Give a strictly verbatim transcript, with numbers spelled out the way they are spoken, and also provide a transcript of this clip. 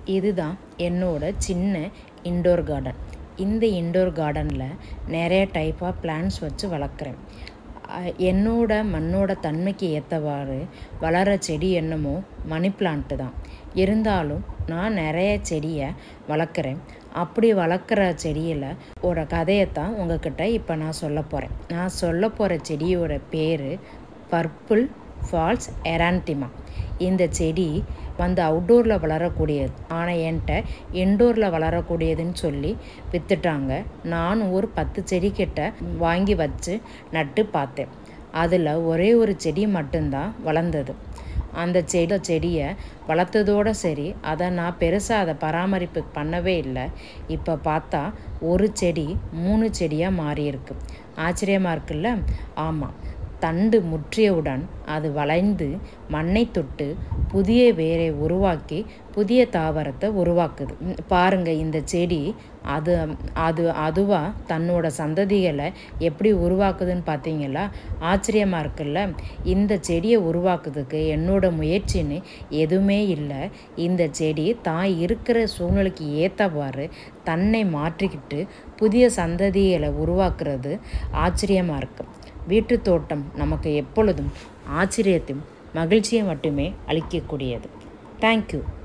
இதுதான் என்னோட சின்ன இன்டோர் கார்டன். இந்த இன்டோர் கார்டனில் நிறைய டைப் ஆஃப் பிளான்ட்ஸ் வச்சு வளர்க்குறேன். என்னோட மண்ணோட தன்மைக்கு ஏற்றவாறு வளர செடி என்னமோ மணி பிளான்ட்டு தான். இருந்தாலும் நான் நிறைய செடியை வளர்க்குறேன். அப்படி வளர்க்குற செடியில் ஒரு கதையைத்தான் உங்ககிட்ட இப்போ நான் சொல்ல போகிறேன். நான் சொல்ல போகிற செடியோட பேர் பர்பிள் ஃபால்ஸ் எரான்டிமா. இந்த செடி வந்து அவுட்டோரில் வளரக்கூடியது, ஆனால் என்கிட்ட இன்டோரில் வளரக்கூடியதுன்னு சொல்லி விற்றுட்டாங்க. நான் ஒரு பத்து செடிக்கிட்ட வாங்கி வச்சு நட்டு பார்த்தேன். அதில் ஒரே ஒரு செடி மட்டும்தான் வளர்ந்தது. அந்த செடி செடியை வளர்த்ததோடு சரி, அதை நான் பெருசாக அதை பராமரிப்பு பண்ணவே இல்லை. இப்போ பார்த்தா ஒரு செடி மூணு செடியாக மாறியிருக்கு. ஆச்சரியமாக இருக்குல்ல? ஆமாம், தண்டு முற்றியவுடன் அது வளைந்து மண்ணை தொட்டு புதிய வேரை உருவாக்கி புதிய தாவரத்தை உருவாக்குது. பாருங்கள், இந்த செடி அது அது அதுவாக தன்னோட சந்ததிகளை எப்படி உருவாக்குதுன்னு பார்த்தீங்களா? ஆச்சரியமாக இருக்குல்ல? இந்த செடியை உருவாக்குறதுக்கு என்னோட முயற்சின்னு எதுவுமே இல்லை. இந்த செடி தான் இருக்கிற சூழ்நிலைக்கு ஏற்றவாறு தன்னை மாற்றிக்கிட்டு புதிய சந்ததிகளை உருவாக்குறது ஆச்சரியமாக இருக்குது. வீட்டு தோட்டம் நமக்கு எப்பொழுதும் ஆச்சரியத்தையும் மகிழ்ச்சியை மட்டுமே அளிக்கக்கூடியது. தேங்க்யூ.